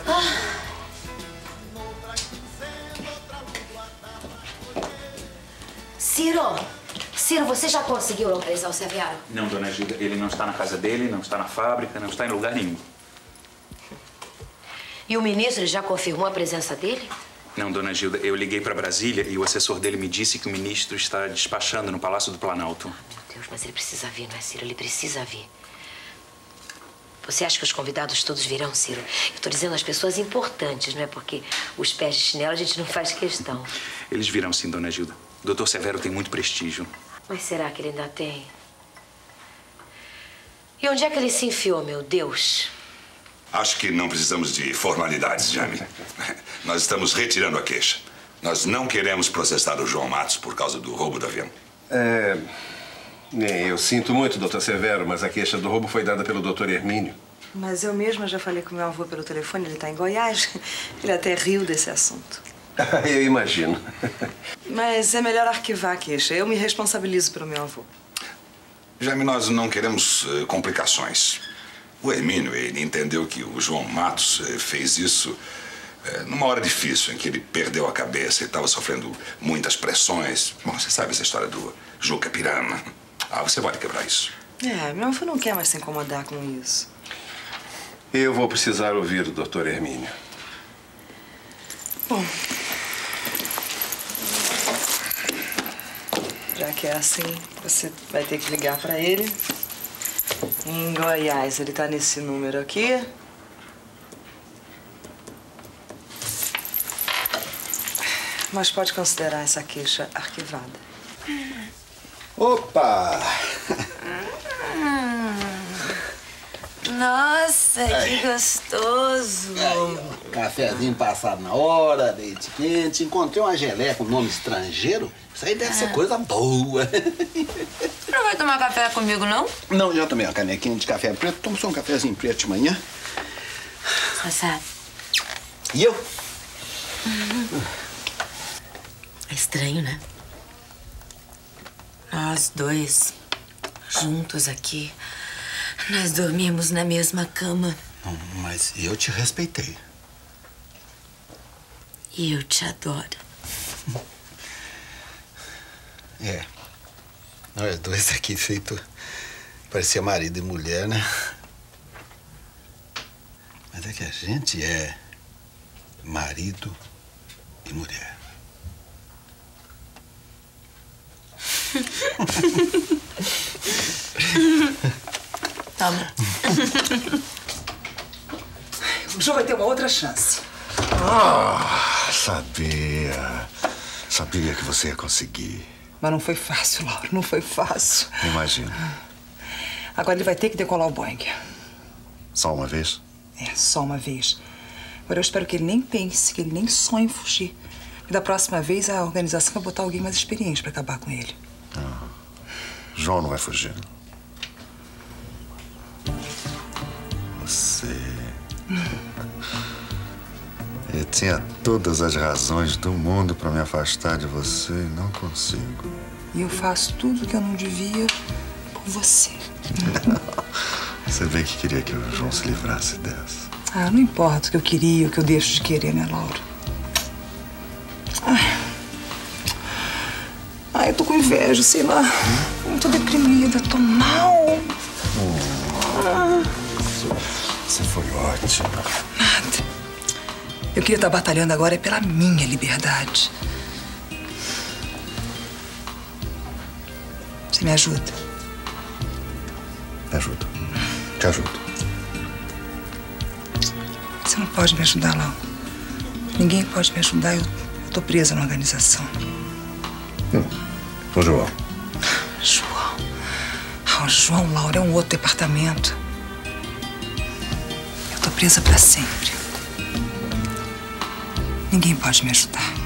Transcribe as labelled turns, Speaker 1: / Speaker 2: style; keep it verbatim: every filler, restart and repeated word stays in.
Speaker 1: Ah. Ciro! Ciro, você já conseguiu localizar o Severo?
Speaker 2: Não, dona Gilda. Ele não está na casa dele, não está na fábrica, não está em lugar nenhum.
Speaker 1: E o ministro já confirmou a presença dele?
Speaker 2: Não, dona Gilda. Eu liguei para Brasília e o assessor dele me disse que o ministro está despachando no Palácio do Planalto.
Speaker 1: Meu Deus, mas ele precisa vir, não é, Ciro? Ele precisa vir. Você acha que os convidados todos virão, Ciro? Eu tô dizendo as pessoas importantes, não é? Porque os pés de chinelo a gente não faz questão.
Speaker 2: Eles virão sim, dona Gilda. O doutor Severo tem muito prestígio.
Speaker 1: Mas será que ele ainda tem? E onde é que ele se enfiou, meu Deus?
Speaker 3: Acho que não precisamos de formalidades, Jaime. Nós estamos retirando a queixa. Nós não queremos processar o João Matos por causa do roubo do avião.
Speaker 4: É... Eu sinto muito, doutor Severo, mas a queixa do roubo foi dada pelo doutor Hermínio.
Speaker 5: Mas eu mesma já falei com meu avô pelo telefone, ele está em Goiás. Ele até riu desse assunto.
Speaker 4: Eu imagino.
Speaker 5: Mas é melhor arquivar a queixa. Eu me responsabilizo pelo meu avô.
Speaker 3: Jaime, nós não queremos uh, complicações. O Hermínio, ele entendeu que o João Matos uh, fez isso uh, numa hora difícil, em que ele perdeu a cabeça e estava sofrendo muitas pressões. Bom, você sabe essa história do Juca Pirana. Ah, você pode quebrar isso.
Speaker 5: É, meu avô não quer mais se incomodar com isso.
Speaker 4: Eu vou precisar ouvir o doutor Hermínio.
Speaker 5: Bom, já que é assim, você vai ter que ligar pra ele. Em Goiás, ele tá nesse número aqui. Mas pode considerar essa queixa arquivada.
Speaker 6: Opa!
Speaker 7: Nossa, que gostoso!
Speaker 6: Aí, cafezinho passado na hora, leite quente. Encontrei uma geleia com nome estrangeiro. Isso aí deve ah. ser coisa boa.
Speaker 7: Você não vai tomar café comigo, não?
Speaker 6: Não, já tomei uma canequinha de café preto. Tomo só um cafezinho preto de manhã.
Speaker 7: Sassá.
Speaker 6: E eu?
Speaker 7: É estranho, né? Nós dois, juntos aqui, nós dormimos na mesma cama.
Speaker 6: Não, mas eu te respeitei.
Speaker 7: E eu te adoro.
Speaker 6: É. Nós dois aqui feito... parecia marido e mulher, né? Mas é que a gente é marido e mulher.
Speaker 7: Tá bom.
Speaker 5: O João vai ter uma outra chance.
Speaker 8: Ah, sabia. Sabia que você ia conseguir.
Speaker 5: Mas não foi fácil, Laura. Não foi fácil.
Speaker 8: Imagina.
Speaker 5: Agora ele vai ter que decolar o Boeing.
Speaker 8: Só uma vez?
Speaker 5: É, só uma vez. Agora eu espero que ele nem pense, que ele nem sonhe em fugir. E da próxima vez a organização vai botar alguém mais experiente pra acabar com ele.
Speaker 8: Ah. João não vai fugir. Você... Eu tinha todas as razões do mundo pra me afastar de você e não consigo.
Speaker 5: E eu faço tudo que eu não devia por você.
Speaker 8: Você bem que queria que o João se livrasse dessa.
Speaker 5: Ah, não importa o que eu queria, o que eu deixo de querer, né, Laura? Ai, Ai eu tô com inveja, sei lá. Eu tô deprimida, tô mal.
Speaker 8: Oh, ah. Você foi ótima.
Speaker 5: Nada. Eu queria estar batalhando agora pela minha liberdade. Você me ajuda?
Speaker 8: Me ajudo. Te ajudo.
Speaker 5: Você não pode me ajudar, Laura. Ninguém pode me ajudar. Eu, eu tô presa na organização.
Speaker 8: Hum. O João.
Speaker 5: João. Ah, o João, Laura, é um outro departamento. Eu tô presa pra sempre. Ninguém pode me ajudar.